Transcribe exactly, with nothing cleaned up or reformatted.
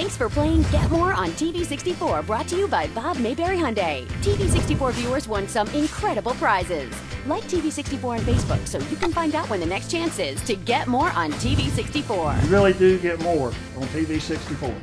Thanks for playing Get More on T V sixty-four, brought to you by Bob Mayberry Hyundai. T V sixty-four viewers won some incredible prizes. Like T V sixty-four on Facebook so you can find out when the next chance is to get more on T V sixty-four. You really do get more on T V sixty-four.